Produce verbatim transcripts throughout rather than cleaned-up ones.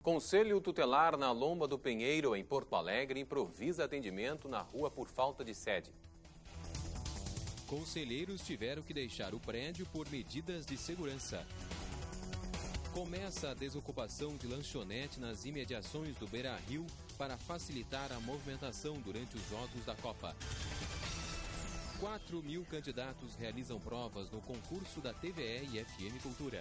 Conselho Tutelar na Lomba do Pinheiro, em Porto Alegre, improvisa atendimento na rua por falta de sede. Conselheiros tiveram que deixar o prédio por medidas de segurança. Começa a desocupação de lanchonete nas imediações do Beira-Rio para facilitar a movimentação durante os Jogos da Copa. quatro mil candidatos realizam provas no concurso da T V E e F M Cultura.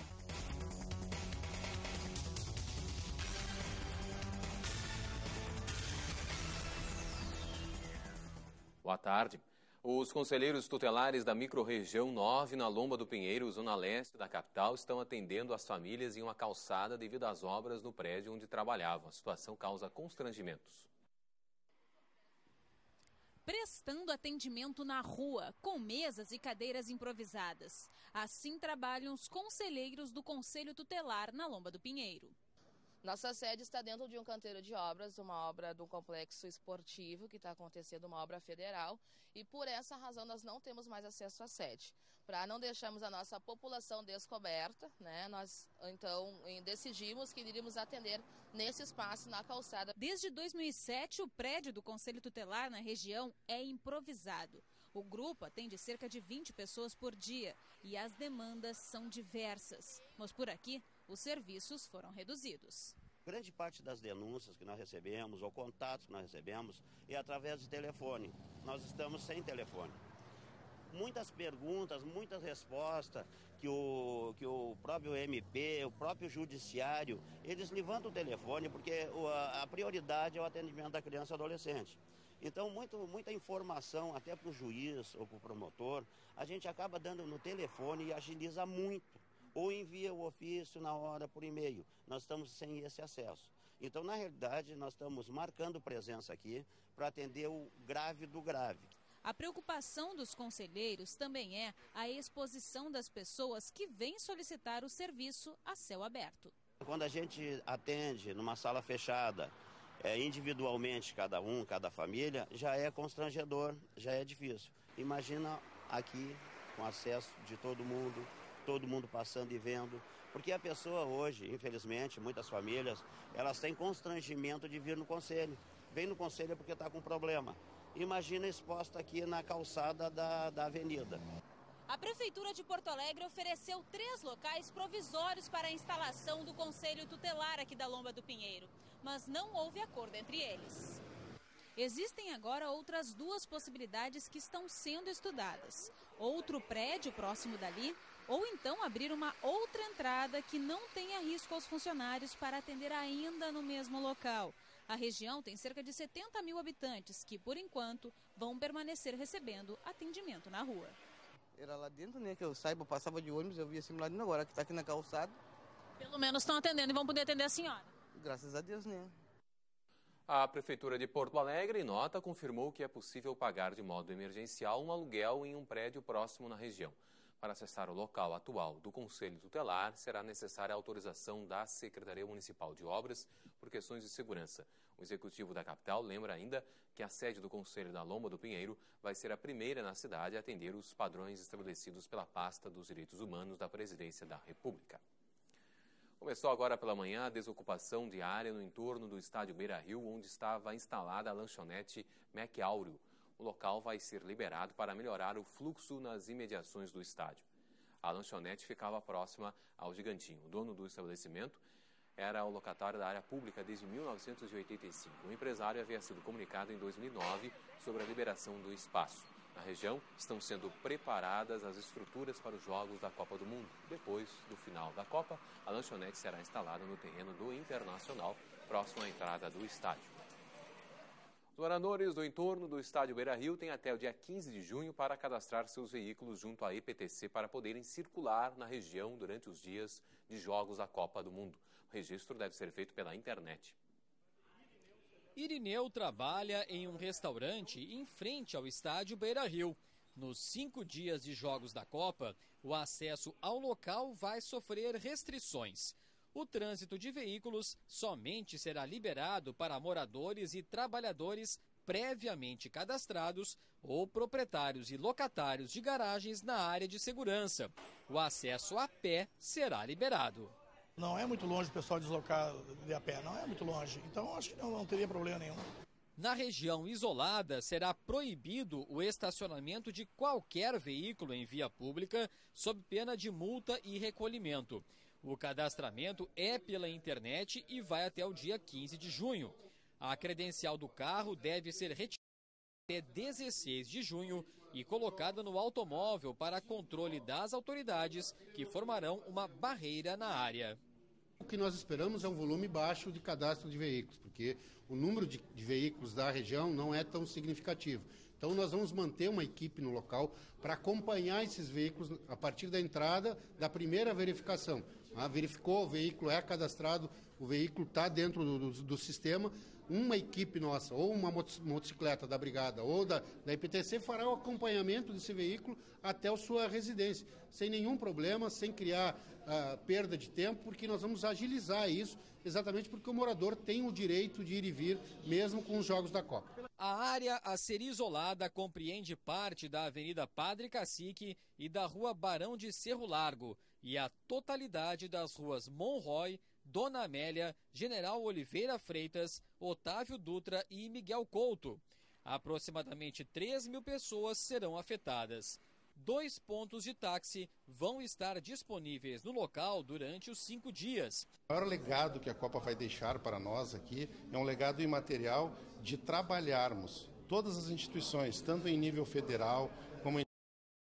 Boa tarde. Os conselheiros tutelares da microrregião nove, na Lomba do Pinheiro, zona leste da capital, estão atendendo as famílias em uma calçada devido às obras no prédio onde trabalhavam. A situação causa constrangimentos. Prestando atendimento na rua, com mesas e cadeiras improvisadas. Assim trabalham os conselheiros do Conselho Tutelar na Lomba do Pinheiro. Nossa sede está dentro de um canteiro de obras, uma obra do complexo esportivo que está acontecendo, uma obra federal, e por essa razão nós não temos mais acesso à sede. Para não deixarmos a nossa população descoberta, né, nós então decidimos que iríamos atender nesse espaço, na calçada. Desde dois mil e sete, o prédio do Conselho Tutelar na região é improvisado. O grupo atende cerca de vinte pessoas por dia e as demandas são diversas. Mas por aqui, os serviços foram reduzidos. Grande parte das denúncias que nós recebemos, ou contatos que nós recebemos, é através de telefone. Nós estamos sem telefone. Muitas perguntas, muitas respostas que o, que o próprio M P, o próprio judiciário, eles levantam o telefone porque a, a prioridade é o atendimento da criança e adolescente. Então, muito, muita informação, até para o juiz ou para o promotor, a gente acaba dando no telefone e agiliza muito. Ou envia o ofício na hora por e-mail. Nós estamos sem esse acesso. Então, na realidade, nós estamos marcando presença aqui para atender o grave do grave. A preocupação dos conselheiros também é a exposição das pessoas que vêm solicitar o serviço a céu aberto. Quando a gente atende numa sala fechada, é, individualmente, cada um, cada família, já é constrangedor, já é difícil. Imagina aqui, com acesso de todo mundo, todo mundo passando e vendo, porque a pessoa hoje, infelizmente, muitas famílias, elas têm constrangimento de vir no conselho. Vem no conselho porque está com problema. Imagina exposta aqui na calçada da, da avenida. A Prefeitura de Porto Alegre ofereceu três locais provisórios para a instalação do Conselho Tutelar aqui da Lomba do Pinheiro, mas não houve acordo entre eles. Existem agora outras duas possibilidades que estão sendo estudadas. Outro prédio próximo dali, ou então abrir uma outra entrada que não tenha risco aos funcionários para atender ainda no mesmo local. A região tem cerca de setenta mil habitantes que, por enquanto, vão permanecer recebendo atendimento na rua. Era lá dentro, né, que eu saiba, eu passava de ônibus, eu via assim lá dentro, agora que está aqui na calçada. Pelo menos estão atendendo e vão poder atender a senhora. Graças a Deus, né? A Prefeitura de Porto Alegre, em nota, confirmou que é possível pagar de modo emergencial um aluguel em um prédio próximo na região. Para acessar o local atual do Conselho Tutelar, será necessária a autorização da Secretaria Municipal de Obras por questões de segurança. O executivo da capital lembra ainda que a sede do Conselho da Lomba do Pinheiro vai ser a primeira na cidade a atender os padrões estabelecidos pela Pasta dos Direitos Humanos da Presidência da República. Começou agora pela manhã a desocupação de área no entorno do estádio Beira-Rio, onde estava instalada a lanchonete Mac Áureo. O local vai ser liberado para melhorar o fluxo nas imediações do estádio. A lanchonete ficava próxima ao Gigantinho. O dono do estabelecimento era o locatário da área pública desde mil novecentos e oitenta e cinco. O empresário havia sido comunicado em dois mil e nove sobre a liberação do espaço. Na região, estão sendo preparadas as estruturas para os Jogos da Copa do Mundo. Depois do final da Copa, a lanchonete será instalada no terreno do Internacional, próximo à entrada do estádio. Os moradores do entorno do estádio Beira-Rio têm até o dia quinze de junho para cadastrar seus veículos junto à E P T C para poderem circular na região durante os dias de Jogos da Copa do Mundo. O registro deve ser feito pela internet. Irineu trabalha em um restaurante em frente ao estádio Beira-Rio. Nos cinco dias de Jogos da Copa, o acesso ao local vai sofrer restrições. O trânsito de veículos somente será liberado para moradores e trabalhadores previamente cadastrados ou proprietários e locatários de garagens na área de segurança. O acesso a pé será liberado. Não é muito longe o pessoal deslocar de a pé, não é muito longe. Então acho que não, não teria problema nenhum. Na região isolada, será proibido o estacionamento de qualquer veículo em via pública, sob pena de multa e recolhimento. O cadastramento é pela internet e vai até o dia quinze de junho. A credencial do carro deve ser retirada até dezesseis de junho e colocada no automóvel para controle das autoridades, que formarão uma barreira na área. O que nós esperamos é um volume baixo de cadastro de veículos, porque o número de, de veículos da região não é tão significativo. Então nós vamos manter uma equipe no local para acompanhar esses veículos a partir da entrada da primeira verificação. Ah, verificou, o veículo é cadastrado, o veículo está dentro do, do, do sistema, uma equipe nossa, ou uma motocicleta da Brigada ou da, da I P T C fará o acompanhamento desse veículo até a sua residência, sem nenhum problema, sem criar uh, perda de tempo, porque nós vamos agilizar isso, exatamente porque o morador tem o direito de ir e vir, mesmo com os jogos da Copa. A área a ser isolada compreende parte da Avenida Padre Cacique e da Rua Barão de Cerro Largo, e a totalidade das ruas Monroy, Dona Amélia, General Oliveira Freitas, Otávio Dutra e Miguel Couto. Aproximadamente três mil pessoas serão afetadas. Dois pontos de táxi vão estar disponíveis no local durante os cinco dias. O maior legado que a Copa vai deixar para nós aqui é um legado imaterial de trabalharmos todas as instituições, tanto em nível federal como em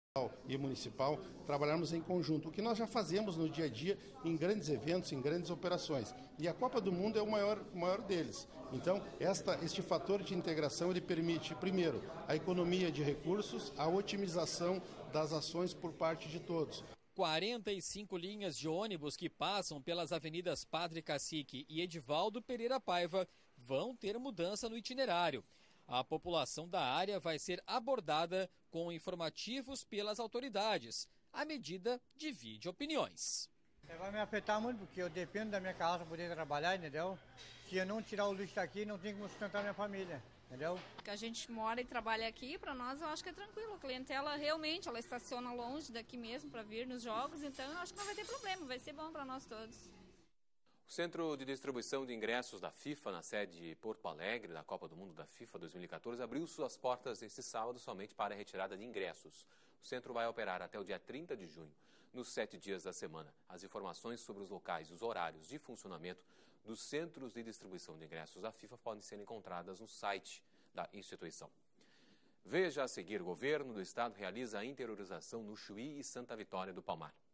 e municipal, trabalharmos em conjunto, o que nós já fazemos no dia a dia em grandes eventos, em grandes operações. E a Copa do Mundo é o maior, o maior deles. Então, esta, este fator de integração, ele permite, primeiro, a economia de recursos, a otimização das ações por parte de todos. quarenta e cinco linhas de ônibus que passam pelas avenidas Padre Cacique e Edivaldo Pereira Paiva vão ter mudança no itinerário. A população da área vai ser abordada com informativos pelas autoridades. A medida divide opiniões. Vai me afetar muito, porque eu dependo da minha casa para poder trabalhar, entendeu? Se eu não tirar o lixo daqui, não tenho como sustentar minha família, entendeu? Que a gente mora e trabalha aqui, para nós eu acho que é tranquilo. A clientela realmente, ela estaciona longe daqui mesmo para vir nos jogos, então eu acho que não vai ter problema, vai ser bom para nós todos. O Centro de Distribuição de Ingressos da FIFA, na sede de Porto Alegre, da Copa do Mundo da FIFA dois mil e quatorze, abriu suas portas este sábado somente para a retirada de ingressos. O centro vai operar até o dia trinta de junho, nos sete dias da semana. As informações sobre os locais e os horários de funcionamento dos centros de distribuição de ingressos da FIFA podem ser encontradas no site da instituição. Veja a seguir: o governo do estado realiza a interiorização no Chuí e Santa Vitória do Palmar.